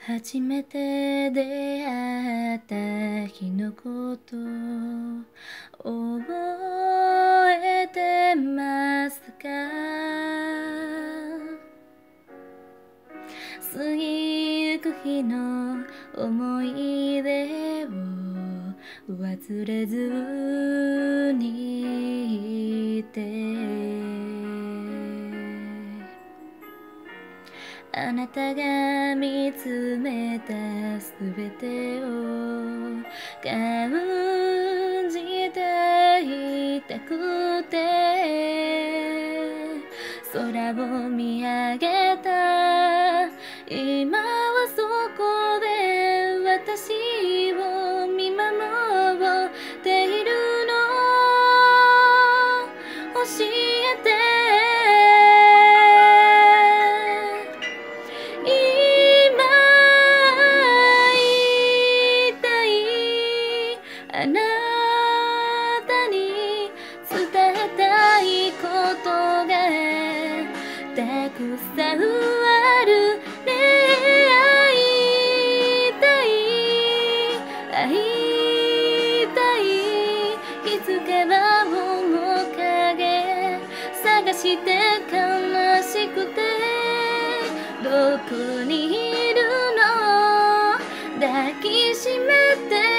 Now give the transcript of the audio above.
初めて出会った日のこと覚えてますか？過ぎゆく日の思い出を忘れずにいて、あなたが見つめたすべてを感じていたくて、空を見上げた今はそこで私を見守っているの、教えて。今言いたいあなたに伝えたいことがたくさんあるね。会いたい会いたい、いつから面影探して悲しくてどこにいるの、抱きしめて